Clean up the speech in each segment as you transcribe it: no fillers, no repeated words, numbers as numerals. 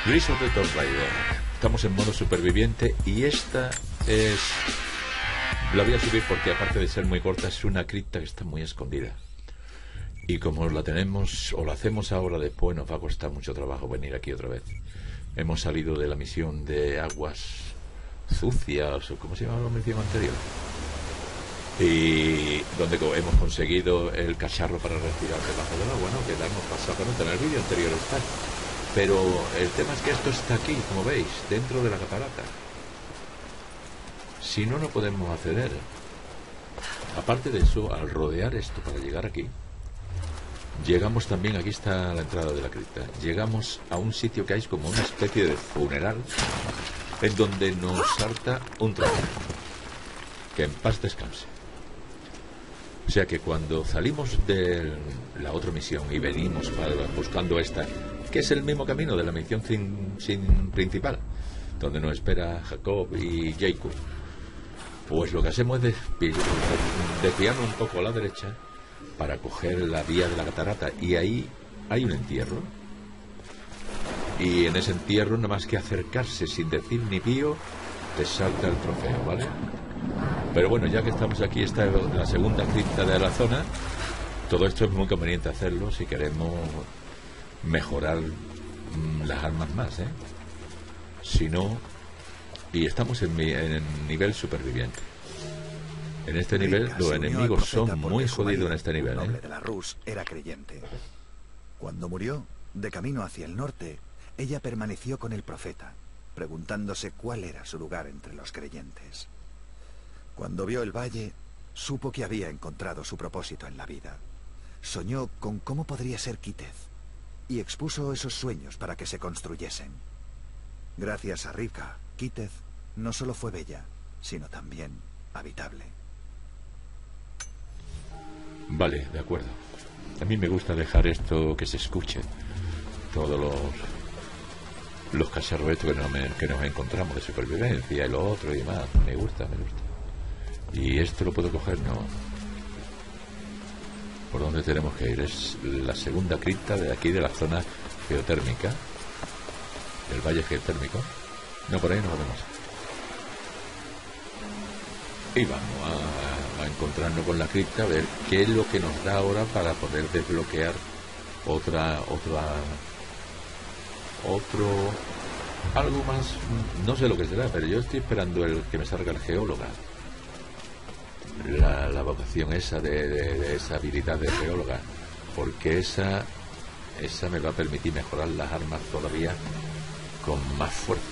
Rise of the Tomb Raider. Estamos en modo superviviente y esta es... La voy a subir porque aparte de ser muy corta es una cripta que está muy escondida. Y como la tenemos o la hacemos ahora después nos va a costar mucho trabajo venir aquí otra vez. Hemos salido de la misión de aguas sucias o ¿cómo se llama la misión anterior? Y donde hemos conseguido el cacharro para respirar debajo del agua, ¿no? Que la hemos pasado nota en el vídeo anterior está. Pero el tema es que esto está aquí, como veis, dentro de la catarata. Si no, no podemos acceder. Aparte de eso, al rodear esto para llegar aquí, llegamos también, aquí está la entrada de la cripta, llegamos a un sitio que hay como una especie de funeral, en donde nos salta un traje. Que en paz descanse. O sea que cuando salimos de la otra misión y venimos buscando esta, que es el mismo camino de la misión sin principal, donde nos espera Jacob y Jacob, pues lo que hacemos es desviarnos un poco a la derecha para coger la vía de la catarata, y ahí hay un entierro, y en ese entierro nada más que acercarse sin decir ni pío te salta el trofeo, ¿vale? Pero bueno, ya que estamos aquí, esta es la segunda cripta de la zona. Todo esto es muy conveniente hacerlo si queremos mejorar las armas más, ¿eh? Si no... Y estamos en nivel superviviente. En este nivel los enemigos son muy jodidos en este nivel, noble de la Rus era creyente. Cuando murió, de camino hacia el norte, ella permaneció con el profeta, preguntándose cuál era su lugar entre los creyentes. Cuando vio el valle, supo que había encontrado su propósito en la vida. Soñó con cómo podría ser Kitez y expuso esos sueños para que se construyesen. Gracias a Rivka, Kitez no solo fue bella, sino también habitable. Vale, de acuerdo. A mí me gusta dejar esto que se escuche. Todos los cacharros estos que nos encontramos de supervivencia y lo otro y demás. Me gusta, me gusta. ¿Y esto lo puedo coger? No. ¿Por dónde tenemos que ir? Es la segunda cripta de aquí, de la zona geotérmica. El valle geotérmico. No, por ahí no podemos. Y vamos a encontrarnos con la cripta, a ver qué es lo que nos da ahora para poder desbloquear algo más. No sé lo que será, pero yo estoy esperando el que me salga el geóloga. La vocación esa de esa habilidad de geóloga, porque esa me va a permitir mejorar las armas todavía con más fuerza,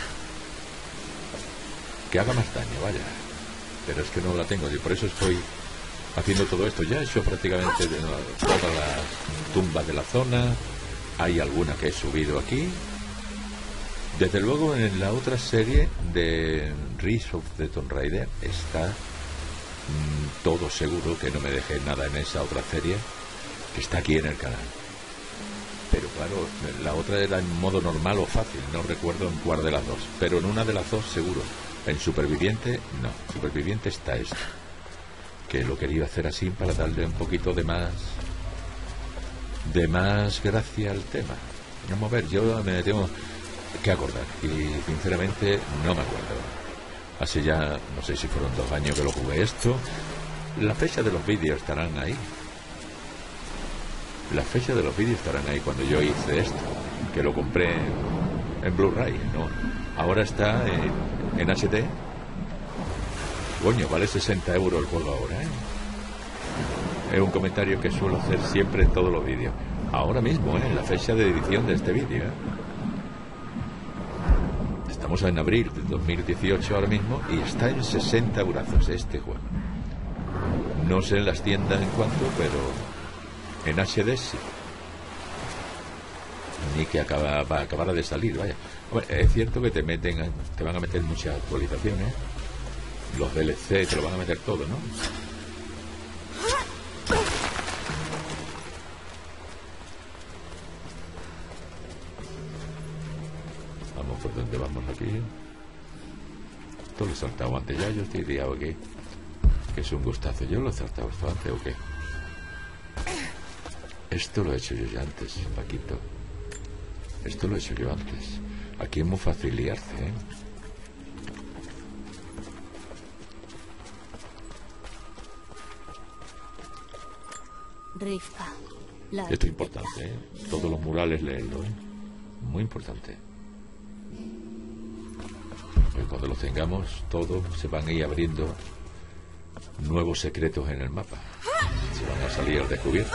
que haga más daño, vaya. Pero es que no la tengo y por eso estoy haciendo todo esto. Ya he hecho prácticamente todas las tumbas de la zona. Hay alguna que he subido aquí. Desde luego en la otra serie de Rise of the Tomb Raider está todo seguro, que no me dejé nada en esa otra serie que está aquí en el canal. Pero claro, la otra era en modo normal o fácil, no recuerdo en cuál de las dos, pero en una de las dos seguro. En superviviente no, superviviente está esto, que lo quería hacer así para darle un poquito de más gracia al tema. Vamos a ver, yo me tengo que acordar y sinceramente no me acuerdo. Hace ya, no sé si fueron 2 años que lo jugué esto. La fecha de los vídeos estarán ahí. La fecha de los vídeos estarán ahí cuando yo hice esto, que lo compré en Blu-ray, ¿no? Ahora está en HD. Coño, vale 60 euros el juego ahora, ¿eh? Es un comentario que suelo hacer siempre en todos los vídeos. Ahora mismo, la fecha de edición de este vídeo, Estamos en abril de 2018 ahora mismo y está en 60 euros este juego. No sé en las tiendas en cuánto, pero en HD sí. Ni que acabara de salir, vaya. Bueno, es cierto que te van a meter muchas actualizaciones. Los DLC te lo van a meter todo, ¿no? Vamos por donde vamos aquí. Esto lo he saltado antes ya, yo estoy liado aquí. Que es un gustazo. ¿Yo lo he saltado esto antes o qué? Esto lo he hecho yo ya antes, Paquito. Esto lo he hecho yo antes. Aquí es muy fácil liarse, ¿eh? Rivka. Esto es importante, ¿eh? Todos los murales leerlo, ¿eh? Muy importante. Pues cuando los tengamos todos se van a ir abriendo nuevos secretos en el mapa. Se van a salir al descubierto.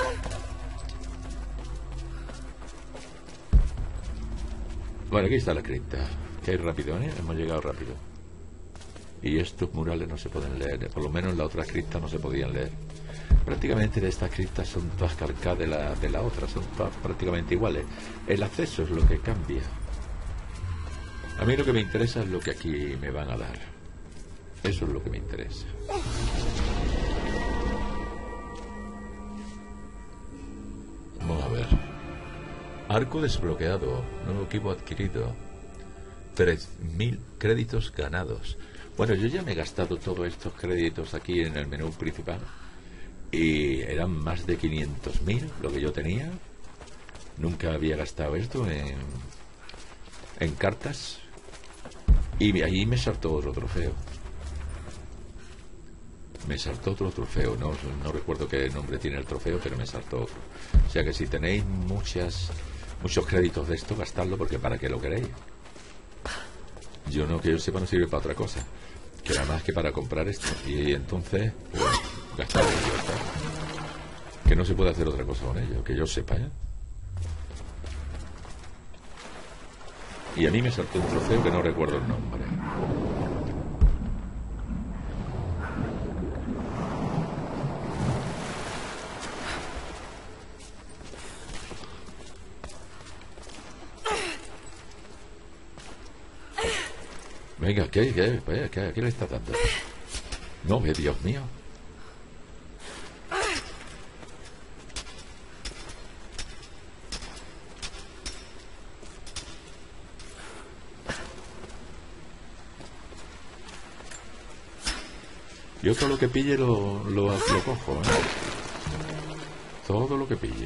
Bueno, aquí está la cripta. Que hay rápido, ¿eh? Hemos llegado rápido. Y estos murales no se pueden leer. Por lo menos en la otra cripta no se podían leer. Prácticamente de estas criptas son todas calcadas de la otra. Son todas prácticamente iguales. El acceso es lo que cambia. A mí lo que me interesa es lo que aquí me van a dar. Eso es lo que me interesa. Vamos a ver. Arco desbloqueado. Nuevo equipo adquirido. 3.000 créditos ganados. Bueno, yo ya me he gastado todos estos créditos aquí en el menú principal. Y eran más de 500.000 lo que yo tenía. Nunca había gastado esto en cartas. Y ahí me saltó otro trofeo. Me saltó otro trofeo. No recuerdo qué nombre tiene el trofeo, pero me saltó otro. O sea que si tenéis muchos créditos de esto, gastadlo, porque ¿para qué lo queréis? Yo no, que yo sepa, no sirve para otra cosa. Que nada más que para comprar esto. Y entonces, pues, gastarlo. Que no se puede hacer otra cosa con ello, que yo sepa, ¿eh? Y a mí me saltó un trofeo que no recuerdo el nombre. Venga, ¿qué le está dando? No, Dios mío. Yo todo lo que pille lo cojo, ¿eh? Todo lo que pille.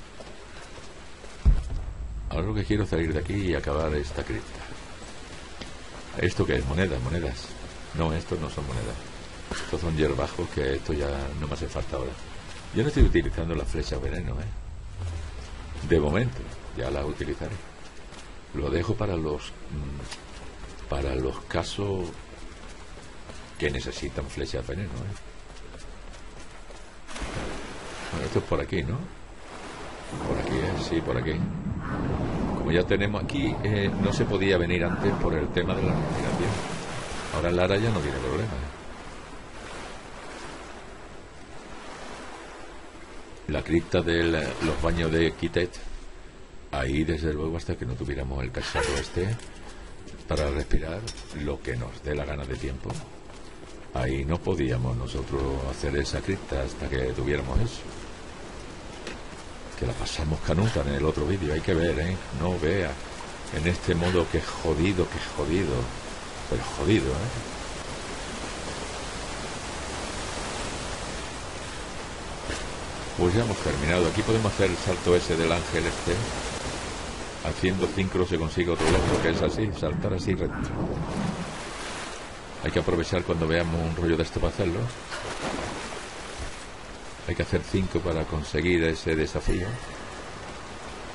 Ahora lo que quiero es salir de aquí y acabar esta cripta. ¿Esto qué es? Monedas. No, estos no son monedas. Estos son hierbajos, que esto ya no me hace falta ahora. Yo no estoy utilizando las flechas veneno, ¿eh? De momento, ya las utilizaré. Lo dejo para los casos que necesitan flechas veneno, ¿eh? Bueno, esto es por aquí, ¿no? Por aquí, sí, por aquí. Como ya tenemos aquí, no se podía venir antes por el tema de la respiración. Ahora Lara ya no tiene problema, ¿eh? La cripta de los baños de Kitet, ahí desde luego hasta que no tuviéramos el cacharro este para respirar lo que nos dé la gana de tiempo, ahí no podíamos nosotros hacer esa cripta hasta que tuviéramos eso. Que la pasamos canuta en el otro vídeo, hay que ver, ¿eh? No vea en este modo que jodido, pero jodido, ¿eh? Pues ya hemos terminado. Aquí podemos hacer el salto ese del ángel este. Haciendo sincro se consigue otro logro, que es así, saltar así recto. Hay que aprovechar cuando veamos un rollo de esto para hacerlo. Hay que hacer 5 para conseguir ese desafío.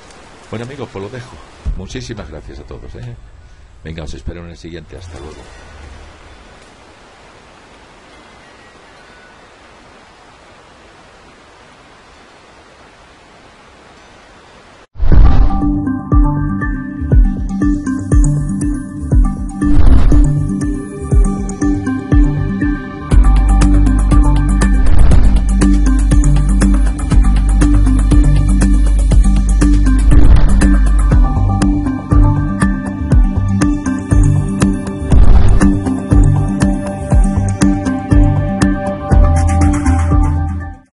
Bueno, amigos, pues lo dejo. Muchísimas gracias a todos, ¿eh? Venga, os espero en el siguiente. Hasta luego.